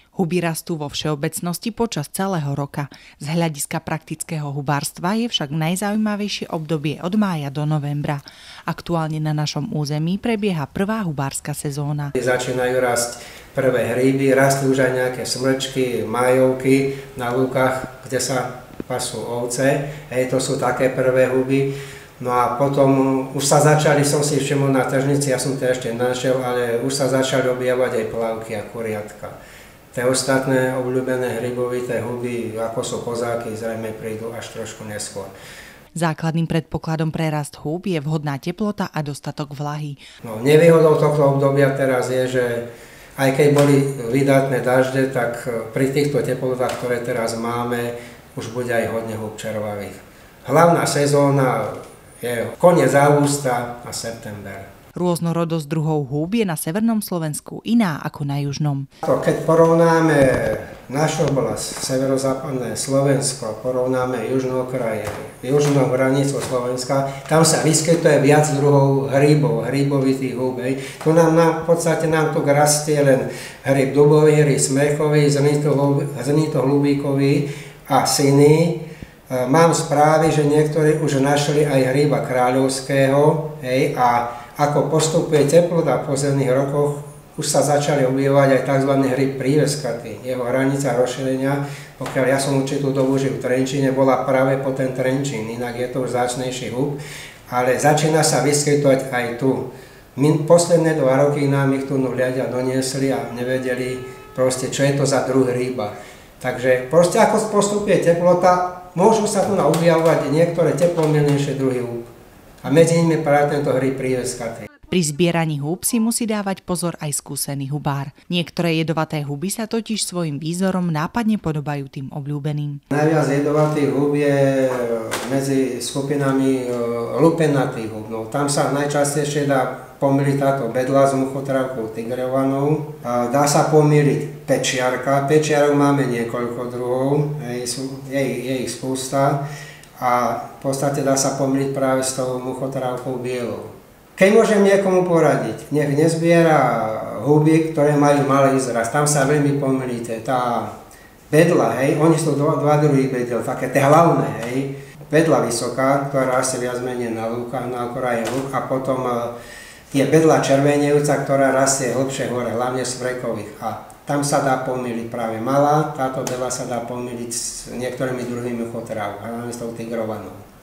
Huby rastú vo všeobecnosti počas celého roka. Z hľadiska praktického hubárstva je však najzaujímavejšie obdobie od mája do novembra. Aktuálne na našom území prebieha prvá hubárska sezóna. Začínajú rásť prvé hríby, rastú už aj nejaké smrčky, majovky na lúkach, kde sa pasú ovce. To sú také prvé huby. No a potom už sa začali, som si všimol na tržnici, ja som to ešte našiel, ale už sa začali objavovať aj plavky a kuriatka. Tie ostatné obľúbené hrybovité huby, ako sú kozáky, zrejme prídu až trošku neskôr. Základným predpokladom pre rast húb je vhodná teplota a dostatok vlahy. No, nevýhodou tohto obdobia teraz je, že aj keď boli vydatné dažde, tak pri týchto teplotách, ktoré teraz máme, už bude aj hodne húb červavých. Hlavná sezóna je koniec augusta a september. Rôznorodosť druhov húb je na severnom Slovensku iná ako na južnom. Keď porovnáme našu oblasť, severozápadné Slovensko, porovnáme južnú okraj, južnú hranicu Slovenska, tam sa vyskytuje viac druhov hríbov, hríbovitých húb. Tu v podstate nám tu rastie len hríb dubový, hríb smechový, zrnito-hlubíkový a siný. Mám správy, že niektorí už našli aj hríba kráľovského, a ako postupuje teplota v posledných rokoch, už sa začali objavovať aj tzv. Hríb príveskatý. Jeho hranica rozšírenia, pokiaľ ja som určitú dobu žil v Trenčíne, bola práve po ten Trenčín, inak je to už vzácnejší húb, ale začína sa vyskytovať aj tu. Posledné 2 roky nám ich tu ľudia doniesli a nevedeli proste, čo je to za druh hríba. Takže proste ako postupuje teplota, môžu sa tu objavovať niektoré teplomilnejšie druhy húb. A medzi nimi práve tento hríb príveskatý. Pri zbieraní húb si musí dávať pozor aj skúsený hubár. Niektoré jedovaté huby sa totiž svojim výzorom nápadne podobajú tým obľúbeným. Najviac jedovatých húb je medzi skupinami lupenatých húb. No, tam sa najčastejšie dá pomýliť táto bedla s muchotrávkou tigrovanou. Dá sa pomýliť pečiarka. Pečiarok máme niekoľko druhov, je ich spústa. A v podstate dá sa pomýliť práve s tou muchotrávkou bielou. Keď môžem niekomu poradiť, nech nezbiera huby, ktoré majú malý izraz, tam sa veľmi pomýlite. Tá bedla, oni sú dva druhy bedel, také tie hlavné, bedla vysoká, ktorá rastie viac menej na lúkach, na okraji lúk, a potom je bedla červenejúca, ktorá rastie hlbšie hore, hlavne z vrekových. A tam sa dá pomýliť práve malá, táto bedla sa dá pomýliť s niektorými druhými muchotrávkami, hlavne s tou tigrovanou.